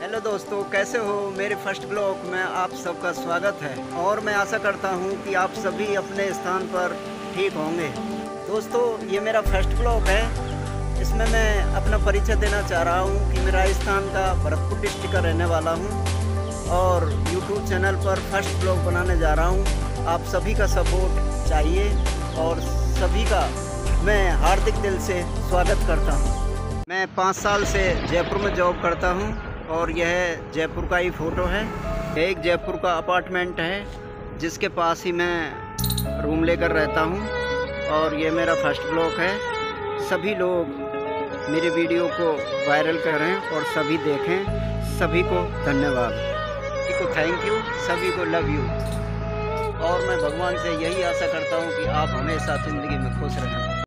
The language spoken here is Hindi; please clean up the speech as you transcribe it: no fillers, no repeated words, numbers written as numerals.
हेलो दोस्तों, कैसे हो। मेरे फर्स्ट ब्लॉग में आप सबका स्वागत है और मैं आशा करता हूं कि आप सभी अपने स्थान पर ठीक होंगे। दोस्तों, ये मेरा फर्स्ट ब्लॉग है। इसमें मैं अपना परिचय देना चाह रहा हूं कि मैं राजस्थान का भरतपुर डिस्ट्रिक्ट का रहने वाला हूं और यूट्यूब चैनल पर फर्स्ट ब्लॉग बनाने जा रहा हूं। आप सभी का सपोर्ट चाहिए और सभी का मैं हार्दिक दिल से स्वागत करता हूं। मैं 5 साल से जयपुर में जॉब करता हूं और यह जयपुर का ही फ़ोटो है। यह एक जयपुर का अपार्टमेंट है जिसके पास ही मैं रूम लेकर रहता हूं और ये मेरा फर्स्ट ब्लॉग है। सभी लोग मेरे वीडियो को वायरल करें और सभी देखें। सभी को धन्यवाद, सभी को थैंक यू, सभी को लव यू। और मैं भगवान से यही आशा करता हूं कि आप हमेशा ज़िंदगी में खुश रहें।